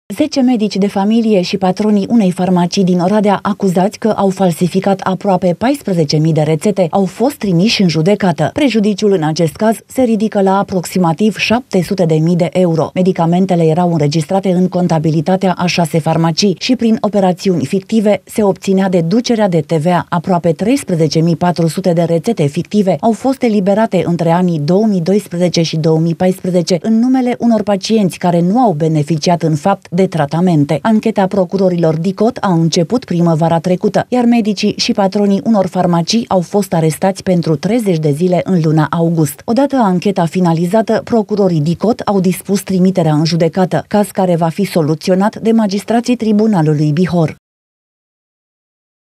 10 medici de familie și patronii unei farmacii din Oradea, acuzați că au falsificat aproape 14.000 de rețete, au fost trimiși în judecată. Prejudiciul în acest caz se ridică la aproximativ 700.000 de euro. Medicamentele erau înregistrate în contabilitatea a 6 farmacii și prin operațiuni fictive se obținea deducerea de TVA. Aproape 13.400 de rețete fictive au fost eliberate între anii 2012 și 2014 în numele unor pacienți care nu au beneficiat în fapt de tratamente. Ancheta procurorilor DICOT a început primăvara trecută, iar medicii și patronii unor farmacii au fost arestați pentru 30 de zile în luna august. Odată ancheta finalizată, procurorii DICOT au dispus trimiterea în judecată, caz care va fi soluționat de magistrații Tribunalului Bihor.